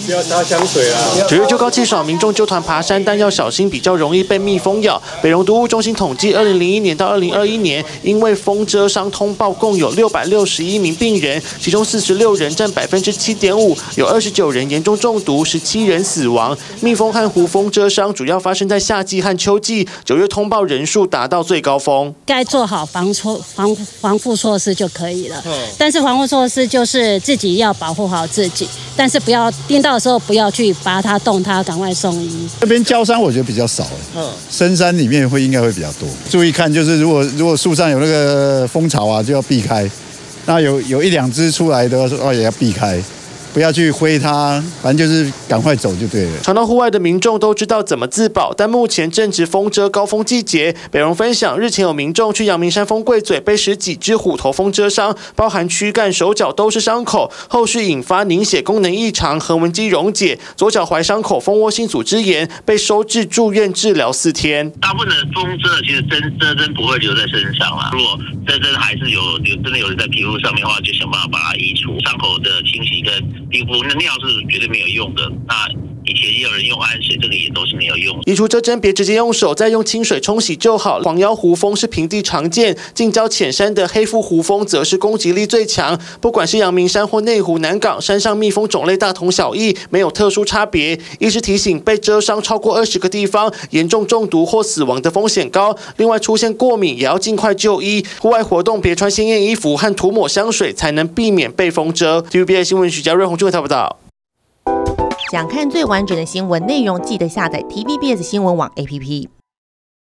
不要擦香水啦。 9月就高气爽，民众纠团爬山，但要小心，比较容易被蜜蜂咬。北荣毒物中心统计，2001年到2021年，因为蜂蛰伤通报共有661名病人，其中46人占7.5%，有29人严重中毒，17人死亡。蜜蜂和胡蜂蛰伤主要发生在夏季和秋季，9月通报人数达到最高峰。 该做好防护措施就可以了。但是防护措施就是自己要保护好自己，但是不要叮到的时候不要去拔它、动它，赶快送医。 这边郊山我觉得比较少，深山里面应该会比较多。注意看，就是如果树上有那个蜂巢啊，就要避开。那有1、2只出来的话，也要避开。不要去挥它，反正就是赶快走就对了。 常到户外的民众都知道怎么自保，但目前正值蜂蛰高峰季节。北荣分享，日前有民众去阳明山风柜嘴被10几只虎头蜂蛰伤，包含躯干、手脚都是伤口，后续引发凝血功能异常、横纹肌溶解，左脚踝伤口蜂窝性组织炎，被收治住院治疗4天。 大部分的蜂蛰其实针不会留在身上啦，如果针还是真的有人在皮肤上面的话，就想办法把它移除。伤口的清洗跟皮肤那尿是绝对没有用的。那以前也有人用氨水，这个也都是没有用的。 移除蛰针别直接用手，再用清水冲洗就好。黄腰胡蜂是平地常见，近郊浅山的黑腹胡蜂则是攻击力最强。不管是阳明山或内湖、南港，山上蜜蜂种类大同小异，没有特殊差别。医师提醒，被蛰伤超过20个地方，严重中毒或死亡的风险高。另外，出现过敏也要尽快就医。户外活动别穿鲜艳衣服和涂抹香水，才能避免被蜂蛰。TVBS 新闻许嘉瑞、洪俊伟报道。 想看最完整的新闻内容，记得下载 TVBS 新闻网 APP。